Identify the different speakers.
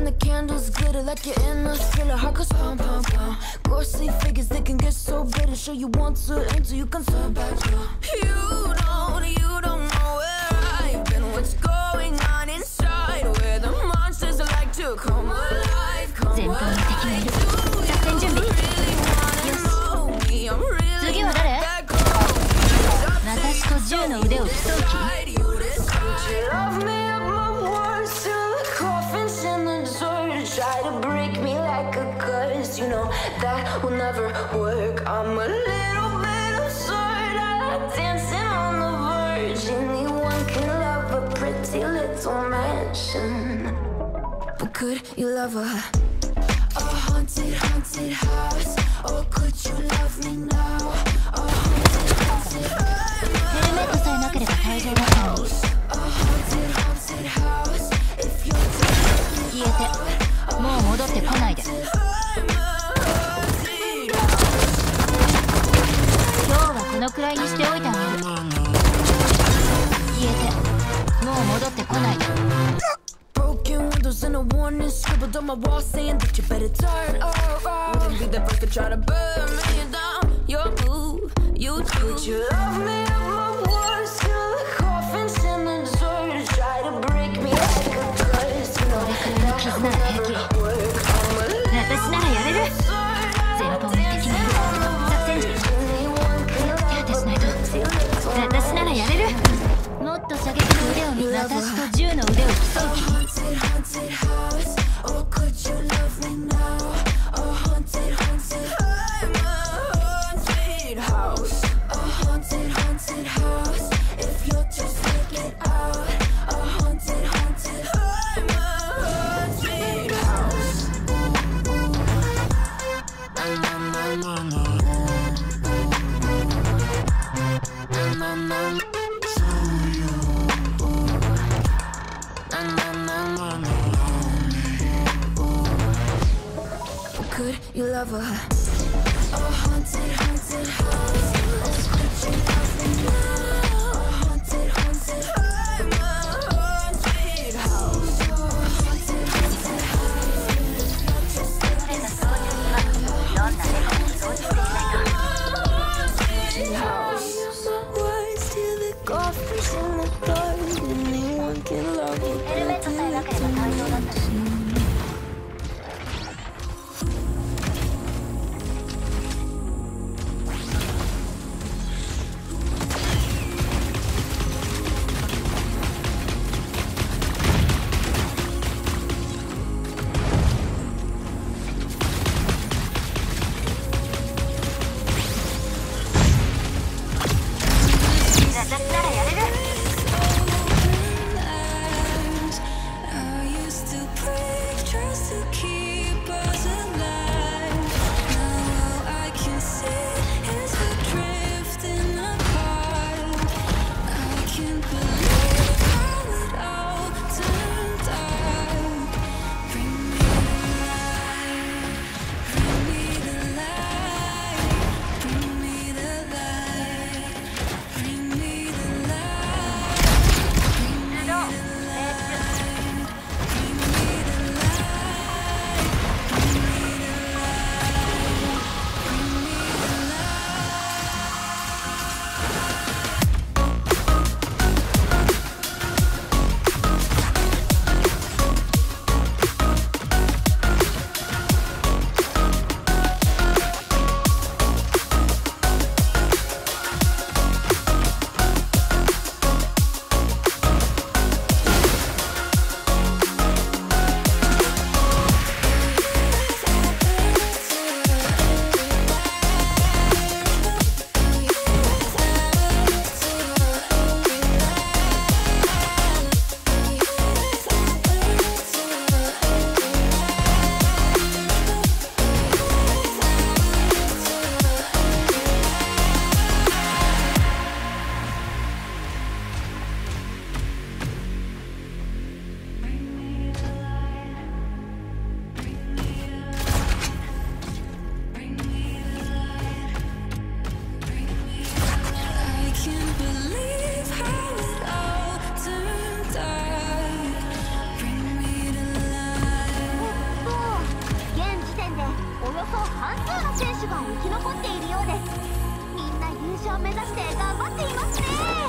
Speaker 1: the candles glitter like you're in a thriller. Heart goes pum pum pum. Ghostly figures they can get so bitter. Sure you want to enter, you can turn back. You don't know where I've been. What's going on inside? Where the monsters like to come alive. Come alive. Do you really wanna know me? I'm really not that cold. You decide, you love me up my words till the coffin's in the dirt. Try to break me like a curse. You know that will never work. I'm a little bit absurd. I like dancing on the verge. Anyone can love a pretty little mansion, but could you love a haunted, haunted house? Or could you love me now? A haunted, haunted house. A haunted, haunted house. If you're taking me out. もう戻ってこないで。今日はこのくらいにしておいてあげる。消えて、もう戻ってこないで。Broken windows and a warning scribbled on my wall saying that you better turn around. Wouldn't be the first to try to burn me down. Your move, you do. Would you love me up my words till the coffin's in the dirt? Try to break me like a curse. You know that will never work. 私ならやれる。前方に敵がいる。作戦時手当てしないと。私ならやれる。もっと射撃の腕を見る。私と銃の腕を競う気。Haunted house, or could you love me now? A haunted, haunted, I'm a haunted house. A haunted, haunted house. If you'll just take it out. A haunted, haunted, I'm a haunted house. Na na na na na na na na. Could you love a haunted, haunted house? Could you love me now? A haunted, haunted, I'm a haunted house. A haunted, haunted house. Not just a haunted house. My words till the coffins in the dark. Anyone can love you. ヘルメットさえなければ対応だったし。
Speaker 2: を目指して頑張っていますね